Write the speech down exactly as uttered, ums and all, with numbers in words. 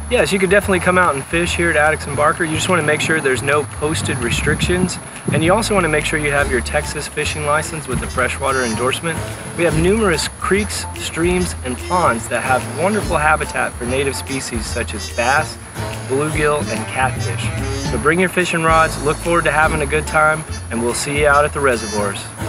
Yes, you could definitely come out and fish here at Addicks and Barker. You just want to make sure there's no posted restrictions. And you also want to make sure you have your Texas fishing license with the freshwater endorsement. We have numerous creeks, streams, and ponds that have wonderful habitat for native species such as bass, bluegill, and catfish. So bring your fishing rods, look forward to having a good time, and we'll see you out at the reservoirs.